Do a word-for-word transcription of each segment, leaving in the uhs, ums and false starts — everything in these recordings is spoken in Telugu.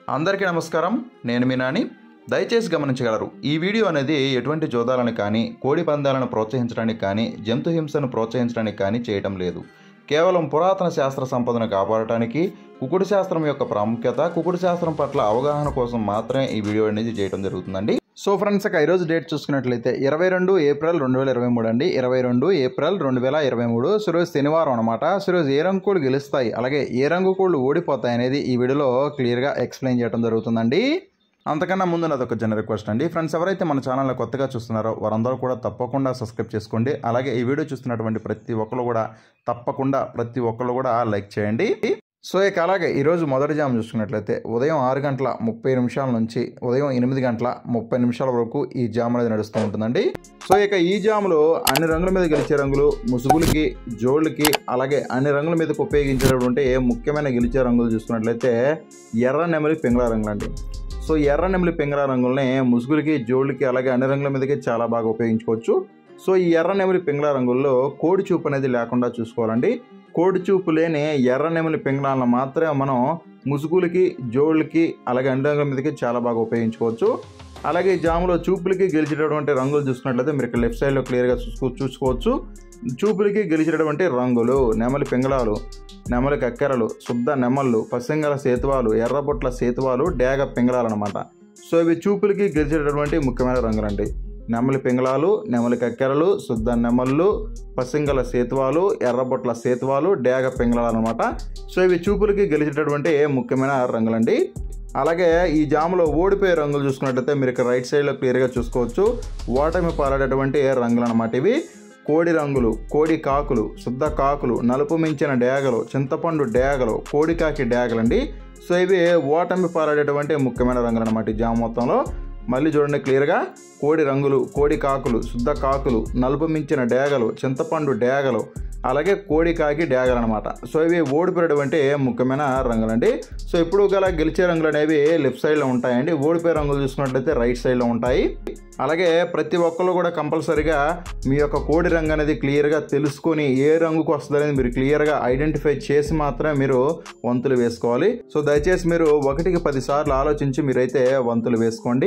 అందరికీ నమస్కారం. నేను మీ నాని. దయచేసి గమనించగలరు, ఈ వీడియో అనేది ఎటువంటి జోదాలను కానీ, కోడి పందాలను ప్రోత్సహించడానికి కానీ, జంతు హింసను ప్రోత్సహించడానికి కానీ చేయటం లేదు. కేవలం పురాతన శాస్త్ర సంపదను కాపాడటానికి, కుకుడు శాస్త్రం యొక్క ప్రాముఖ్యత, కుకుడు శాస్త్రం పట్ల అవగాహన కోసం మాత్రమే ఈ వీడియో అనేది చేయడం జరుగుతుందండి. సో ఫ్రెండ్స్, ఇక ఈరోజు డేట్ చూసుకున్నట్లయితే ఇరవై రెండు ఏప్రిల్ రెండు వేల ఇరవై మూడు అండి. ఇరవై రెండు ఏప్రిల్ రెండు వేల ఇరవై మూడు ఈరోజు శనివారం అనమాట. సో ఈరోజు ఏ రంగు కోళ్ళు గెలుస్తాయి, అలాగే ఏ రంగు కోళ్ళు ఓడిపోతాయి అనేది ఈ వీడియోలో క్లియర్గా ఎక్స్ప్లెయిన్ చేయడం జరుగుతుందండి. అంతకన్నా ముందు నాది ఒక చిన్న రిక్వెస్ట్ అండి. ఫ్రెండ్స్, ఎవరైతే మన ఛానల్ని కొత్తగా చూస్తున్నారో వారందరూ కూడా తప్పకుండా సబ్స్క్రైబ్ చేసుకోండి. అలాగే ఈ వీడియో చూస్తున్నటువంటి ప్రతి ఒక్కరు కూడా తప్పకుండా ప్రతి ఒక్కరు కూడా లైక్ చేయండి. సో ఇక అలాగే ఈరోజు మొదటి జామ్ చూసుకున్నట్లయితే ఉదయం ఆరు గంటల ముప్పై నిమిషాల నుంచి ఉదయం ఎనిమిది గంటల ముప్పై నిమిషాల వరకు ఈ జామ్ అనేది నడుస్తూ ఉంటుందండి. సో ఇక ఈ జాములో అన్ని రంగుల మీద గెలిచే రంగులు, ముసుగులకి, జోళ్ళకి, అలాగే అన్ని రంగుల మీదకి ఉపయోగించేటటువంటి ముఖ్యమైన గెలిచే రంగులు చూసుకున్నట్లయితే ఎర్ర నెమలి పింగళ రంగులు అండి. సో ఎర్ర నెమలి పింగళ రంగుల్ని ముసుగులకి, జోళ్ళకి, అలాగే అన్ని రంగుల మీదకి చాలా బాగా ఉపయోగించుకోవచ్చు. సో ఈ ఎర్ర నెమలి పింగళ రంగుల్లో కోడి చూపు అనేది లేకుండా చూసుకోవాలండి. కోడి చూపు లేని ఎర్ర నెమలి పింగళాలను మాత్రమే మనం ముసుగులకి, జోళ్ళకి, అలాగే అన్ని రంగుల మీదకి చాలా బాగా ఉపయోగించుకోవచ్చు. అలాగే ఈ జాములో చూపులకి గెలిచేటటువంటి రంగులు చూసుకున్నట్లయితే మీరు ఇక్కడ లెఫ్ట్ సైడ్లో క్లియర్గా చూసుకో చూసుకోవచ్చు చూపులకి గెలిచేటటువంటి రంగులు నెమలి పింగళాలు, నెమలి కక్కెరలు, శుద్ధ నెమళ్ళు, పసింగల సేతువాలు, ఎర్రబొట్ల సేతువాలు, డేగ పింగళాలు అనమాట. సో ఇవి చూపులకి గెలిచేటటువంటి ముఖ్యమైన రంగులండి. నెమలి పింగళాలు, నెమలి కక్కెరలు, శుద్ధ నెమళ్ళు, పసింగల సేతువాలు, ఎర్రబొట్ల సేతువాలు, డేగ పింగళాలు అనమాట. సో ఇవి చూపులకి గెలిచేటటువంటి ముఖ్యమైన రంగులండి. అలాగే ఈ జాములో ఓడిపోయే రంగులు చూసుకున్నట్లయితే మీరు ఇక్కడ రైట్ సైడ్లో క్లియర్గా చూసుకోవచ్చు ఓటమి పాలడేటువంటి రంగులు అనమాట. ఇవి కోడి రంగులు, కోడి కాకులు, శుద్ధ కాకులు, నలుపు మించిన డేగలు, చింతపండు డేగలు, కోడి కాకి డేగలండి. సో ఇవి ఓటమి పాలడేటువంటి ముఖ్యమైన రంగులు అనమాట ఈ జాము మొత్తంలో. మళ్ళీ చూడండి క్లియర్గా, కోడి రంగులు, కోడి కాకులు, శుద్ధ కాకులు, నలుపు మించిన డేగలు, చింతపండు డేగలు, అలాగే కోడి కాకి డేగలు అనమాట. సో ఇవి ఓడిపోయేటువంటి ముఖ్యమైన రంగులండి. సో ఇప్పుడు గల గెలిచే రంగులు అనేవి లెఫ్ట్ సైడ్లో ఉంటాయండి. ఓడిపోయే రంగులు చూసుకున్నట్లయితే రైట్ సైడ్లో ఉంటాయి. అలాగే ప్రతి ఒక్కరు కూడా కంపల్సరీగా మీ యొక్క కోడి రంగు అనేది క్లియర్గా తెలుసుకొని ఏ రంగుకు వస్తుంది అనేది మీరు క్లియర్గా ఐడెంటిఫై చేసి మాత్రమే మీరు వంతులు వేసుకోవాలి. సో దయచేసి మీరు ఒకటికి పది సార్లు ఆలోచించి మీరైతే వంతులు వేసుకోండి.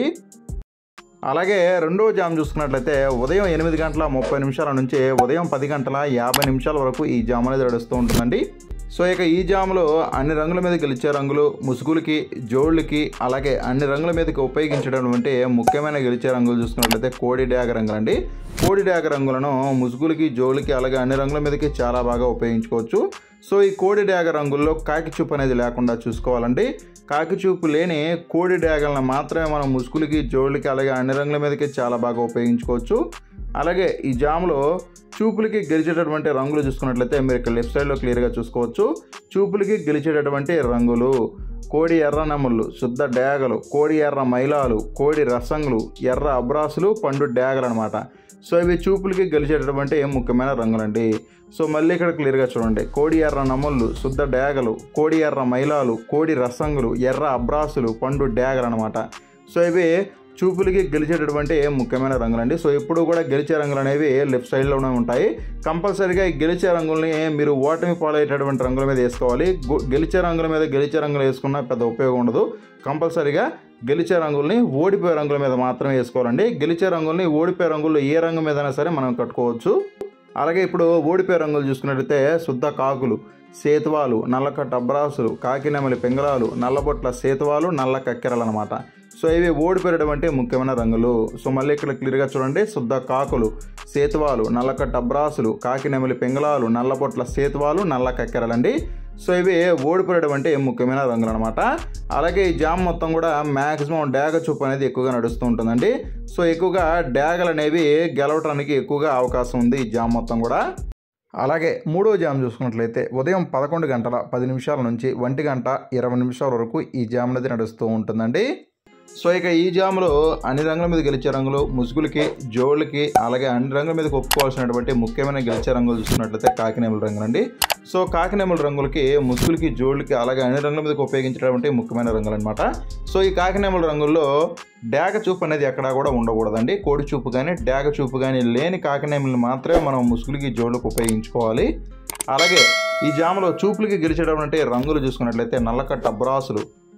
అలాగే రెండవ జామ్ చూసుకున్నట్లయితే ఉదయం ఎనిమిది గంటల ముప్పై నిమిషాల నుంచి ఉదయం పది గంటల యాభై నిమిషాల వరకు ఈ జామ్ అనేది నడుస్తూ ఉంటుందండి. సో ఇక ఈ జాములో అన్ని రంగుల మీద గెలిచే రంగులు, ముసుగులకి, జోళ్ళకి, అలాగే అన్ని రంగుల మీదకి ఉపయోగించడం ముఖ్యమైన గెలిచే రంగులు చూసుకున్నట్లయితే కోడి డాగ రంగులండి. కోడి డాగ రంగులను ముసుగులకి, జోళ్ళకి, అలాగే అన్ని రంగుల మీదకి చాలా బాగా ఉపయోగించుకోవచ్చు. సో ఈ కోడి డాగ రంగుల్లో కాకి చూపు అనేది లేకుండా చూసుకోవాలండి. కాకి చూపు లేని కోడి డాగలను మాత్రమే మనం ముసుగులకి, జోళ్ళకి, అలాగే అన్ని రంగుల మీదకి చాలా బాగా ఉపయోగించుకోవచ్చు. అలాగే ఈ జాములో చూపులకి గెలిచేటటువంటి రంగులు చూసుకున్నట్లయితే మీరు ఇక్కడ లెఫ్ట్ సైడ్లో క్లియర్గా చూసుకోవచ్చు చూపులకి గెలిచేటటువంటి రంగులు కోడి ఎర్ర నెమళ్ళు, శుద్ధ డేగలు, కోడి ఎర్ర మైలాలు, కోడి రసంగులు, ఎర్ర అబ్రాసులు, పండు డేగలు అనమాట. సో ఇవి చూపులకి గెలిచేటటువంటి ముఖ్యమైన రంగులండి. సో మళ్ళీ ఇక్కడ క్లియర్గా చూడండి, కోడి ఎర్ర నెమళ్ళు, శుద్ధ డేగలు, కోడి ఎర్ర మైలాలు, కోడి రసంగులు, ఎర్ర అబ్రాసులు, పండు డేగలు అనమాట. సో ఇవి చూపులకి గెలిచేటటువంటి ముఖ్యమైన రంగులండి. సో ఎప్పుడు కూడా గెలిచే రంగులు అనేవి లెఫ్ట్ సైడ్లోనే ఉంటాయి. కంపల్సరీగా ఈ గెలిచే రంగుల్ని మీరు ఓటమి పాలయ్యేటటువంటి రంగుల మీద వేసుకోవాలి. గెలిచే రంగుల మీద గెలిచే రంగులు వేసుకున్నా పెద్ద ఉపయోగం ఉండదు. కంపల్సరీగా గెలిచే రంగుల్ని ఓడిపోయే రంగుల మీద మాత్రమే వేసుకోవాలండి. గెలిచే రంగుల్ని ఓడిపోయే రంగుల్లో ఏ రంగు మీదైనా సరే మనం కట్టుకోవచ్చు. అలాగే ఇప్పుడు ఓడిపోయే రంగులు చూసుకున్నట్లయితే శుద్ధ కాకులు, సేతువాలు, నల్లకట్ట అబ్రాసులు, కాకి నెమలి పింగళాలు, నల్లబొట్ల సేతువాలు, నల్ల కక్కెరలు అనమాట. సో ఇవి ఓడిపోయేటువంటి ముఖ్యమైన రంగులు. సో మళ్ళీ ఇక్కడ క్లియర్గా చూడండి, శుద్ధ కాకులు, సేతువాలు, నల్లకట్ట అబ్రాసులు, కాకి నెమలి పింగళాలు, నల్లబొట్ల సేతువాలు, నల్ల కక్కెరలండి. సో ఇవి ఓడిపోయేటువంటి ముఖ్యమైన రంగులు అనమాట. అలాగే ఈ జామ్ మొత్తం కూడా మ్యాక్సిమం డాగ చూపు అనేది ఎక్కువగా నడుస్తూ ఉంటుందండి. సో ఎక్కువగా డాగలు అనేవి గెలవటానికి ఎక్కువగా అవకాశం ఉంది ఈ జామ్ మొత్తం కూడా. అలాగే మూడో జామ్ చూసుకున్నట్లయితే ఉదయం పదకొండు గంటల పది నిమిషాల నుంచి ఒంటి గంట ఇరవై నిమిషాల వరకు ఈ జామ్ అనేది నడుస్తూ ఉంటుందండి. సో ఇక ఈ జాములో అన్ని రంగుల మీద గెలిచే రంగులు, ముసుగులకి, జోళ్ళకి, అలాగే అన్ని రంగుల మీద ఒప్పుకోవాల్సినటువంటి ముఖ్యమైన గెలిచే రంగులు చూసుకున్నట్లయితే కాకినేముల రంగులండి. సో కాకినేముల రంగులకి, ముసుగులకి, జోళ్ళకి, అలాగే అన్ని రంగుల మీద ఉపయోగించేటువంటి ముఖ్యమైన రంగులు అనమాట. సో ఈ కాకినేముల రంగుల్లో డాగ చూపు అనేది ఎక్కడా కూడా ఉండకూడదండి. కోడి చూపు కానీ, డాగ చూపు కానీ లేని కాకినేములను మాత్రమే మనం ముసుగులకి, జోళ్ళకి ఉపయోగించుకోవాలి. అలాగే ఈ జాములో చూపులకి గెలిచేటటువంటి రంగులు చూసుకున్నట్లయితే నల్లకట్ట అబ్రాసులు,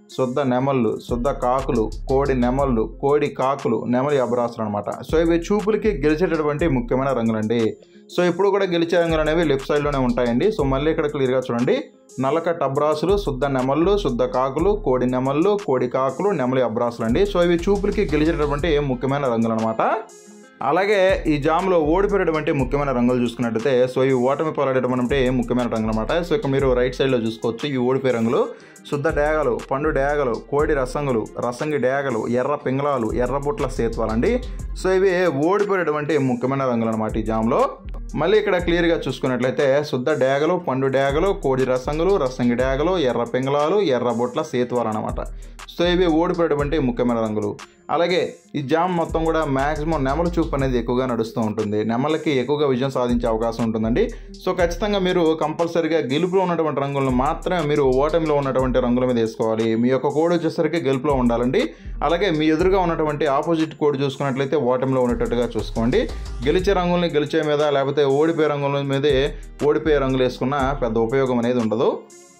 శుద్ధ నెమళ్ళు, శుద్ధ కాకులు, కోడి నెమళ్ళు, కోడి కాకులు, నెమలి అబ్రాసులు అనమాట. సో ఇవి చూపులకి గెలిచేటటువంటి ముఖ్యమైన రంగులండి. సో ఇప్పుడు కూడా గెలిచే రంగులు అనేవి లెఫ్ట్ సైడ్లోనే ఉంటాయండి. సో మళ్ళీ ఇక్కడ క్లియర్గా చూడండి. నల్లకట్ట అబ్రాసులు, శుద్ధ నెమళ్ళు, శుద్ధ కాకులు, కోడి నెమళ్ళు, కోడి కాకులు, నెమలి అబ్రాసులు అండి. సో ఇవి చూపులకి గెలిచేటటువంటి ముఖ్యమైన రంగులు అనమాట. అలాగే ఈ జామ్లో ఓడిపోయేటువంటి ముఖ్యమైన రంగులు చూసుకున్నట్టయితే సో ఇవి ఓటమి పాలడేటువంటి ముఖ్యమైన రంగులు అనమాట. సో ఇక మీరు రైట్ సైడ్లో చూసుకోవచ్చు. ఇవి ఓడిపోయే రంగులు శుద్ధ డేగలు, పండు డేగలు, కోడి రసంగులు, రసంగి డేగలు, ఎర్ర పింగళాలు, ఎర్రబుట్ల సేత్వాలండి. సో ఇవి ఓడిపోయేటువంటి ముఖ్యమైన రంగులు అనమాట ఈ జామ్లో. మళ్ళీ ఇక్కడ క్లియర్గా చూసుకున్నట్లయితే శుద్ధ డేగలు, పండు డేగలు, కోడి రసంగులు, రసంగి డేగలు, ఎర్ర పింగళాలు, ఎర్రబొట్ల సేతువాలు అనమాట. సో ఇవి ఓడిపోయేటువంటి ముఖ్యమైన రంగులు. అలాగే ఈ జామ్ మొత్తం కూడా మ్యాక్సిమం నెమల చూపు అనేది ఎక్కువగా నడుస్తూ ఉంటుంది. నెమలకి ఎక్కువగా విజయం సాధించే అవకాశం ఉంటుందండి. సో ఖచ్చితంగా మీరు కంపల్సరీగా గెలుపులో ఉన్నటువంటి రంగులను మాత్రమే మీరు ఓటమిలో ఉన్నటువంటి రంగుల మీద వేసుకోవాలి. మీ యొక్క కోడ్ వచ్చేసరికి గెలుపులో ఉండాలండి. అలాగే మీ ఎదురుగా ఉన్నటువంటి ఆపోజిట్ కోడ్ చూసుకున్నట్లయితే ఓటమిలో ఉండేటట్టుగా చూసుకోండి. గెలిచే రంగుల్ని గెలిచే మీద లేకపోతే ఓడిపోయే రంగుల మీదే ఓడిపోయే రంగులు వేసుకున్న పెద్ద ఉపయోగం అనేది ఉండదు.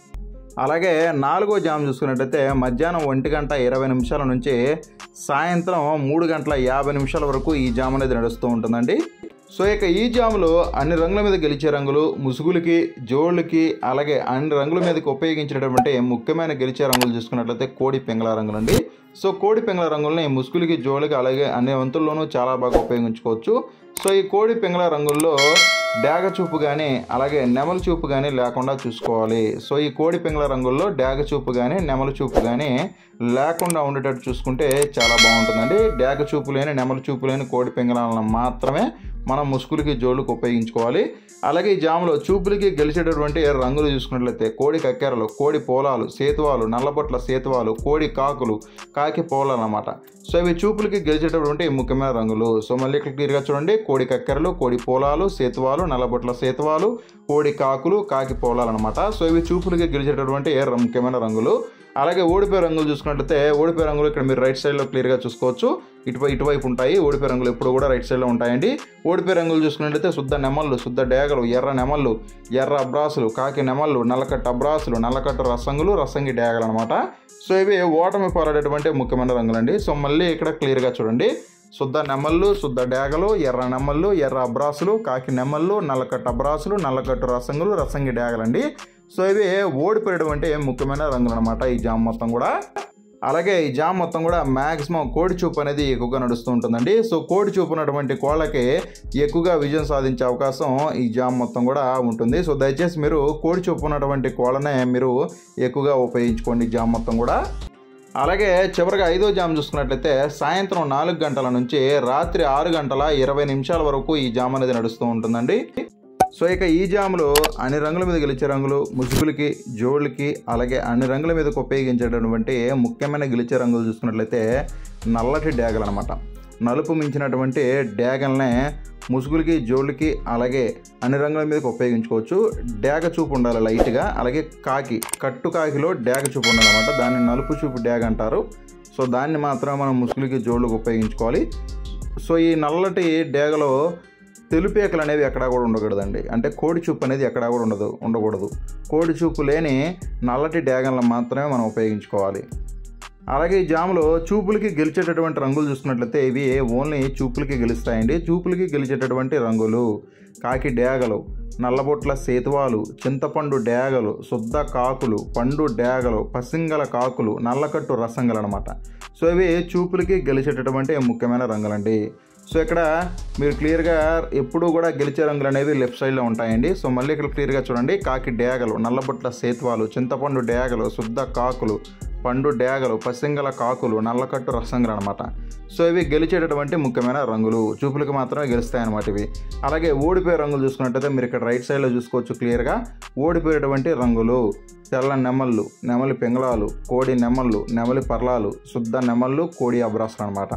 అలాగే నాలుగో జామ్ చూసుకున్నట్టయితే మధ్యాహ్నం ఒంటి గంట ఇరవై నిమిషాల నుంచి సాయంత్రం మూడు గంటల యాభై నిమిషాల వరకు ఈ జామ్ అనేది నడుస్తూ ఉంటుందండి. సో ఇక ఈ జాములో అన్ని రంగుల మీద గెలిచే రంగులు, ముసుగులకి, జోళ్ళకి, అలాగే అన్ని రంగుల మీదకి ఉపయోగించేటటువంటి ముఖ్యమైన గెలిచే రంగులు చూసుకున్నట్లయితే కోడి పింగళ రంగులు అండి. సో కోడి పింగళ రంగుల్ని ముసుగులకి, జోళ్ళకి, అలాగే అన్ని వంతుల్లోనూ చాలా బాగా ఉపయోగించుకోవచ్చు. సో ఈ కోడి పింగళ రంగుల్లో డాగ చూపు కానీ అలాగే నెమల చూపు కానీ లేకుండా చూసుకోవాలి. సో ఈ కోడి పింగళ రంగుల్లో డాగ చూపు కానీ నెమల చూపు కానీ లేకుండా ఉండేటట్టు చూసుకుంటే చాలా బాగుంటుందండి. డాగ చూపు లేని, నెమల చూపు లేని కోడి పింగళాలను మాత్రమే మనం ముసుగులకి, జోళ్ళకి ఉపయోగించుకోవాలి. అలాగే ఈ జాములో చూపులకి గెలిచేటటువంటి రంగులు చూసుకున్నట్లయితే కోడి కక్కెరలు, కోడి పోలాలు, సేతువాలు, నల్లబొట్ల సేతువాలు, కోడి కాకులు, కాకి పోలాలు అన్నమాట. సో ఇవి చూపులకి గెలిచేటటువంటి ముఖ్యమైన రంగులు. సో మళ్ళీ ఇక్కడ క్లియర్గా చూడండి. కోడి కక్కెరలు, కోడి పోలాలు, సేతువాలు, నల్లబొట్ల సేతువాలు, కోడి కాకులు, కాకి పోలాలు అనమాట. సో ఇవి చూపులకి గెలిచేటటువంటి ముఖ్యమైన రంగులు. అలాగే ఓడిపోయే రంగులు చూసుకున్నట్లయితే ఓడిపోయే రంగులు ఇక్కడ మీరు రైట్ సైడ్లో క్లియర్గా చూసుకోవచ్చు. ఇటువై ఇటువైపు ఉంటాయి. ఓడిపోయే రంగులు ఎప్పుడు కూడా రైట్ సైడ్లో ఉంటాయండి. ఓడిపోయే రంగులు చూసుకున్నట్లయితే శుద్ధ నెమళ్ళు, శుద్ధ డేగలు, ఎర్ర నెమళ్ళు, ఎర్ర అబ్రాసులు, కాకి నెమళ్ళు, నల్లకట్ట అబ్రాసులు, నల్లకట్ట రసంగులు, రసంగి డేగలు అనమాట. సో ఇవి ఓటమి పాలడేటువంటి ముఖ్యమైన రంగులండి. సో మళ్ళీ ఇక్కడ క్లియర్గా చూడండి. శుద్ధ నెమళ్ళు, శుద్ధ డేగలు, ఎర్ర నెమళ్ళు, ఎర్ర అబ్రాసులు, కాకి నెమళ్ళు, నల్లకట్ట అబ్రాసులు, నల్లకట్టు రసంగులు, రసంగి డేగలండి. సో ఇవి ఓడిపోయేటువంటి ముఖ్యమైన రంగులు అనమాట ఈ జామ్ మొత్తం కూడా. అలాగే ఈ జామ్ మొత్తం కూడా మ్యాక్సిమం కోడి చూపు అనేది ఎక్కువగా నడుస్తూ ఉంటుందండి. సో కోడి చూపు ఉన్నటువంటి కోళ్ళకి ఎక్కువగా విజయం సాధించే అవకాశం ఈ జామ్ మొత్తం కూడా ఉంటుంది. సో దయచేసి మీరు కోడి చూపు ఉన్నటువంటి కోళ్ళనే మీరు ఎక్కువగా ఉపయోగించుకోండి జామ్ మొత్తం కూడా. అలాగే చివరిగా ఐదో జామ్ చూసుకున్నట్లయితే సాయంత్రం నాలుగు గంటల నుంచి రాత్రి ఆరు గంటల ఇరవై నిమిషాల వరకు ఈ జామ్ అనేది నడుస్తూ ఉంటుందండి. సో ఇక ఈ జాములో అన్ని రంగుల మీద గెలిచే రంగులు, ముసుగులకి, జోళ్ళకి, అలాగే అన్ని రంగుల మీదకి ఉపయోగించేటటువంటి ముఖ్యమైన గెలిచే రంగులు చూసుకున్నట్లయితే నల్లటి డేగలు అనమాట. నలుపు మించినటువంటి డేగల్నే ముసుగులకి, జోళ్ళకి, అలాగే అన్ని రంగుల మీదకి ఉపయోగించుకోవచ్చు. డేగ చూపు ఉండాలి లైట్గా. అలాగే కాకి, కట్టు కాకిలో డేగ చూపు ఉండాలన్నమాట. దాన్ని నలుపు చూపు డేగ అంటారు. సో దాన్ని మాత్రమే మనం ముసుగులకి, జోళ్ళకి ఉపయోగించుకోవాలి. సో ఈ నల్లటి డేగలో తెలుపేకలు అనేవి ఎక్కడా కూడా ఉండకూడదండి. అంటే కోడి చూపు అనేది ఎక్కడా కూడా ఉండదు ఉండకూడదు కోడి చూపు లేని నల్లటి డేగలను మాత్రమే మనం ఉపయోగించుకోవాలి. అలాగే ఈ జాములో చూపులకి గెలిచేటటువంటి రంగులు చూసుకున్నట్లయితే ఇవి ఓన్లీ చూపులకి గెలుస్తాయండి. చూపులకి గెలిచేటటువంటి రంగులు కాకి డేగలు, నల్లబొట్ల సేతువాలు, చింతపండు డేగలు, శుద్ధ కాకులు, పండు డేగలు, పసింగల కాకులు, నల్లకట్టు రసంగలు అనమాట. సో ఇవి చూపులకి గెలిచేటటువంటి ముఖ్యమైన రంగులండి. సో ఇక్కడ మీరు క్లియర్గా ఎప్పుడూ కూడా గెలిచే రంగులు అనేవి లెఫ్ట్ సైడ్లో ఉంటాయండి. సో మళ్ళీ ఇక్కడ క్లియర్గా చూడండి. కాకి డేగలు, నల్లబొట్ల సేతువాలు, చింతపండు డేగలు, శుద్ధ కాకులు, పండు డేగలు, పసింగల కాకులు, నల్లకట్టు రసంగులు అనమాట. సో ఇవి గెలిచేటటువంటి ముఖ్యమైన రంగులు, చూపులకు మాత్రమే గెలుస్తాయన్నమాట ఇవి. అలాగే ఓడిపోయే రంగులు చూసుకున్నట్టయితే మీరు ఇక్కడ రైట్ సైడ్లో చూసుకోవచ్చు క్లియర్గా. ఓడిపోయేటువంటి రంగులు తెల్ల నెమళ్ళు, నెమలి పింగళాలు, కోడి నెమళ్ళు, నెమలి పర్లాలు, శుద్ధ నెమళ్ళు, కోడి అబ్రాసులు అనమాట.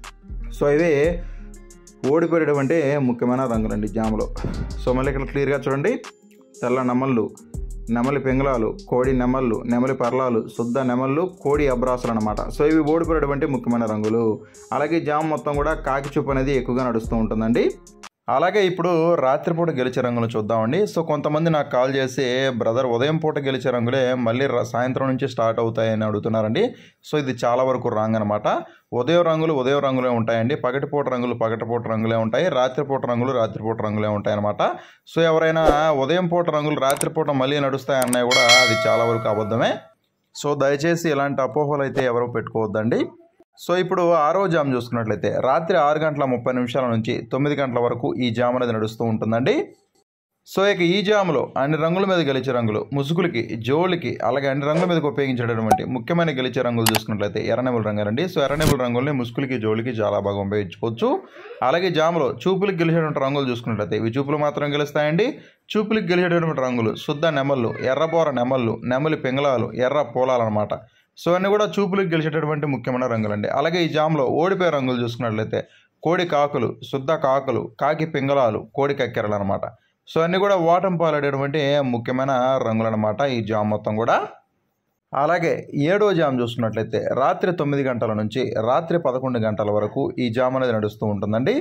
సో ఇవి ఓడిపోయేటువంటి ముఖ్యమైన రంగులండి జాములో. సో మళ్ళీ ఇక్కడ క్లియర్గా చూడండి. తెల్ల నెమళ్ళు, నెమలి పింగళాలు, కోడి నెమళ్ళు, నెమలి పర్లాలు, శుద్ధ నెమళ్ళు, కోడి అబ్రాసులు అనమాట. సో ఇవి ఓడిపోయేటువంటి ముఖ్యమైన రంగులు. అలాగే జామ్ మొత్తం కూడా కాకి చూపు అనేది ఎక్కువగా నడుస్తూ ఉంటుందండి. అలాగే ఇప్పుడు రాత్రిపూట గెలిచే రంగులు చూద్దామండి. సో కొంతమంది నాకు కాల్ చేసి బ్రదర్ ఉదయం పూట గెలిచే రంగులే మళ్ళీ సాయంత్రం నుంచి స్టార్ట్ అవుతాయని అడుగుతున్నారండి. సో ఇది చాలా వరకు రాంగ్ అనమాట. ఉదయం రంగులు ఉదయం రంగులే ఉంటాయండి, పగటిపూట రంగులు పగటిపూట రంగులే ఉంటాయి, రాత్రిపూట రంగులు రాత్రిపూట రంగులే ఉంటాయి అనమాట. సో ఎవరైనా ఉదయం పూట రంగులు రాత్రిపూట మళ్ళీ నడుస్తాయన్నాయి కూడా అది చాలా వరకు అబద్ధమే. సో దయచేసి ఇలాంటి అపోహలు అయితే ఎవరు పెట్టుకోవద్దండి. సో ఇప్పుడు ఆరో జామ్ చూసుకున్నట్లయితే రాత్రి ఆరు గంటల ముప్పై నిమిషాల నుంచి తొమ్మిది గంటల వరకు ఈ జామ్ అనేది నడుస్తూ ఉంటుందండి. సో ఇక ఈ జాములో అన్ని రంగుల మీద గెలిచే రంగులు ముసుగులకి, జోళ్ళకి, అలాగే అన్ని రంగుల మీదకి ఉపయోగించేటటువంటి ముఖ్యమైన గెలిచే రంగులు చూసుకున్నట్లయితే ఎర్రనెబుల్ రంగులండి. సో ఎర్రనెబుల్ రంగుల్ని ముసుగులకి, జోళ్ళకి చాలా బాగా ఉపయోగించుకోవచ్చు. అలాగే జాములో చూపులకు గెలిచేటువంటి రంగులు చూసుకున్నట్లయితే ఇవి చూపులు మాత్రం గెలుస్తాయండి. చూపులకు గెలిచేటటువంటి రంగులు శుద్ధ నెమళ్ళు, ఎర్రబోర నెమళ్ళు, నెమలి పింగళాలు, ఎర్ర పోలాలు అనమాట. సో అన్నీ కూడా చూపులకు గెలిచేటటువంటి ముఖ్యమైన రంగులండి. అలాగే ఈ జామ్లో ఓడిపోయే రంగులు చూసుకున్నట్లయితే కోడి కాకులు, శుద్ధ కాకులు, కాకి పింగళాలు, కోడి కక్కెరలు అనమాట. సో అన్నీ కూడా ఓటమి పాలడేటువంటి ముఖ్యమైన రంగులు అనమాట ఈ జామ్ మొత్తం కూడా. అలాగే ఏడో జామ్ చూసుకున్నట్లయితే రాత్రి తొమ్మిది గంటల నుంచి రాత్రి పదకొండు గంటల వరకు ఈ జామ్ అనేది నడుస్తూ ఉంటుందండి.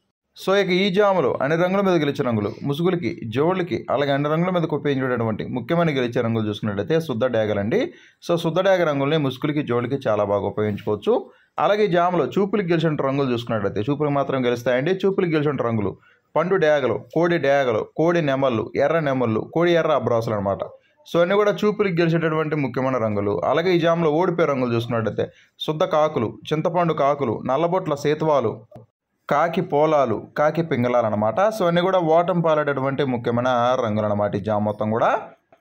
సో ఇక ఈ జాములు అన్ని రంగుల మీద గెలిచే రంగులు ముసుగులకి, జోళ్ళకి, అలాగే అన్ని రంగుల మీదకి ఉపయోగించేటటువంటి ముఖ్యమైన గెలిచే రంగులు చూసుకున్నట్లయితే శుద్ధ డ్యాగలండి. సో శుద్ధ డ్యాగ రంగుల్ని ముసుగులకి, జోళ్ళకి చాలా బాగా ఉపయోగించుకోవచ్చు. అలాగే ఈ జాములో చూపులకు గెలిచిన రంగులు చూసుకున్నట్లయితే చూపులకు మాత్రం గెలుస్తాయండి. చూపులకు గెలిచిన రంగులు పండు డ్యాగలు, కోడి డ్యాగలు, కోడి నెమళ్ళు, ఎర్ర నెమళ్ళు, కోడి ఎర్ర అబ్రాసులు అనమాట. సో అన్నీ కూడా చూపులకు గెలిచేటటువంటి ముఖ్యమైన రంగులు. అలాగే ఈ జాములో ఓడిపోయే రంగులు చూసుకున్నట్లయితే శుద్ధ కాకులు, చింతపండు కాకులు, నల్లబొట్ల సేతువాలు, కాకి పోలాలు, కాకి పింగళాలు అనమాట. సో అన్నీ కూడా ఓటమి పాలేటటువంటి ముఖ్యమైన రంగులు అనమాట ఈ జామ్ మొత్తం కూడా.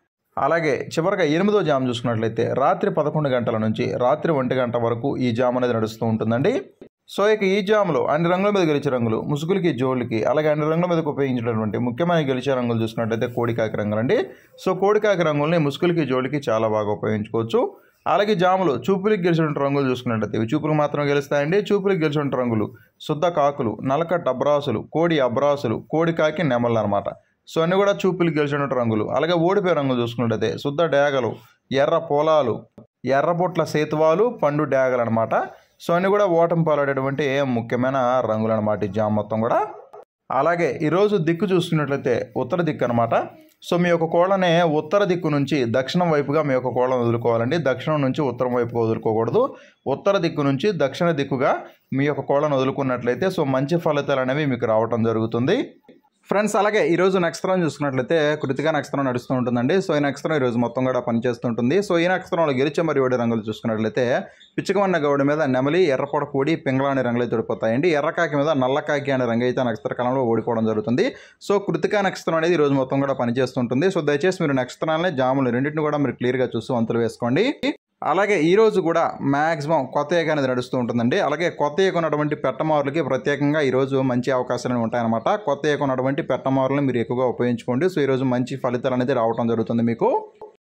అలాగే చివరిగా ఎనిమిదో జామ్ చూసుకున్నట్లయితే రాత్రి పదకొండు గంటల నుంచి రాత్రి ఒంటి గంట వరకు ఈ జామ్ అనేది నడుస్తూ ఉంటుందండి. సో ఇక ఈ జామ్లో అన్ని రంగుల మీద గెలిచే రంగులు ముసుగులకి, జోళ్ళకి, అలాగే అన్ని రంగుల మీదకి ఉపయోగించినటువంటి ముఖ్యమైన గెలిచే రంగులు చూసుకున్నట్లయితే కోడికాకి రంగులు అండి. సో కోడికాకి రంగుల్ని ముసుగులకి, జోళ్ళకి చాలా బాగా ఉపయోగించుకోవచ్చు. అలాగే జాములు చూపులకు గెలిచినటువంటి రంగులు చూసుకున్నట్లయితే ఇవి చూపులకు మాత్రం గెలుస్తాయండి. చూపులకు గెలిచినటువంటి రంగులు శుద్ధ కాకులు, నలకట్ అబ్రాసులు, కోడి అబ్రాసులు, కోడి కాకి నెమళ్ళు అనమాట. సో అన్నీ కూడా చూపులకు గెలిచినటువంటి రంగులు. అలాగే ఓడిపోయే రంగులు చూసుకున్నట్లయితే శుద్ధ డ్యాగలు, ఎర్ర పొలాలు, ఎర్రబొట్ల సేతువాలు, పండు డ్యాగలు అనమాట. సో అన్నీ కూడా ఓటమి పాలడేటువంటి ముఖ్యమైన రంగులు అనమాట ఈ జామ్ మొత్తం కూడా. అలాగే ఈరోజు దిక్కు చూసుకున్నట్లయితే ఉత్తర దిక్కు అనమాట. సో మీ యొక్క కోళ్ళనే ఉత్తర దిక్కు నుంచి దక్షిణం వైపుగా మీ యొక్క కోళ్ళను వదులుకోవాలండి. దక్షిణం నుంచి ఉత్తరం వైపుగా వదులుకోకూడదు. ఉత్తర దిక్కు నుంచి దక్షిణ దిక్కుగా మీ యొక్క కోళ్ళను వదులుకున్నట్లయితే సో మంచి ఫలితాలు అనేవి మీకు రావటం జరుగుతుంది ఫ్రెండ్స్. అలాగే ఈరోజు నక్షత్రం చూసుకున్నట్లయితే కృతికా నక్షత్రం నడుస్తూ ఉంటుందండి. సో ఈ నక్షత్రం ఈరోజు మొత్తం కూడా పనిచేస్తుంటుంది. సో ఈ నక్షత్రంలో గెలిచే మరియు ఓడి రంగులు చూసుకున్నట్లయితే పిచ్చుకమన్న గౌడి మీద నెమలి, ఎర్రపొడ కోడి, పింగళ అనే రంగులు అయితే ఓడిపోతాయండి. ఎర్రకాకి మీద నల్లకాకి అనే రంగు అయితే నక్షత్ర కాలంలో ఓడిపోవడం జరుగుతుంది. సో కృతికా నక్షత్రం అనేది ఈరోజు మొత్తం కూడా పనిచేస్తుంటుంది. సో దయచేసి మీరు నక్షత్రాలని, జాములు రెండింటిని కూడా మీరు క్లియర్గా చూస్తూ వంతులు వేసుకోండి. అలాగే ఈరోజు కూడా మ్యాక్సిమం కొత్త ఏక అనేది నడుస్తూ ఉంటుందండి. అలాగే కొత్త ఏక ఉన్నటువంటి పెట్టమారులకి ప్రత్యేకంగా ఈరోజు మంచి అవకాశాలు ఉంటాయన్నమాట. కొత్త ఏక ఉన్నటువంటి పెట్టమారులను మీరు ఎక్కువగా ఉపయోగించుకోండి. సో ఈరోజు మంచి ఫలితాలు అనేది రావడం జరుగుతుంది మీకు.